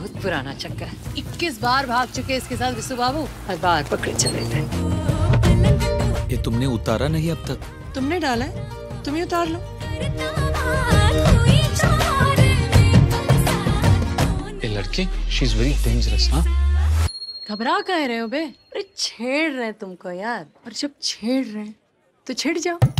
बहुत पुराना चक्कर। 21 बार भाग चुके इसके साथ विशु बाबू। हर बार पकड़े चले गए। ये तुमने उतारा नहीं अब तक? तुमने डाला है, तुम ही उतार लो। ये लड़की, शी इज वेरी डेंजरस। हाँ, घबरा कह रहे हो बे? अरे छेड़ रहे तुमको यार। और जब छेड़ रहे हैं तो छिड़ जाओ।